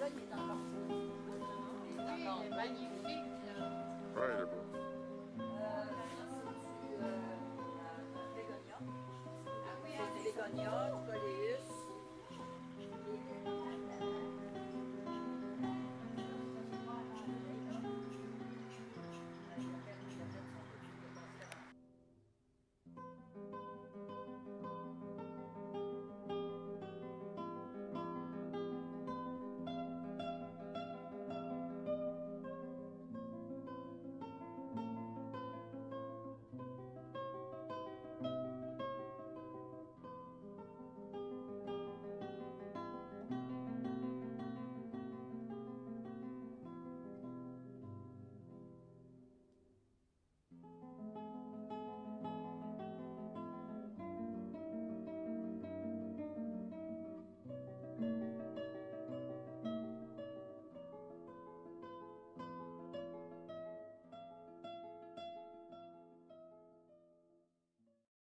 bégogne est encore beau. Il est magnifique. Ouais, il est beau. C'est du bégonia. C'est du bégonia, du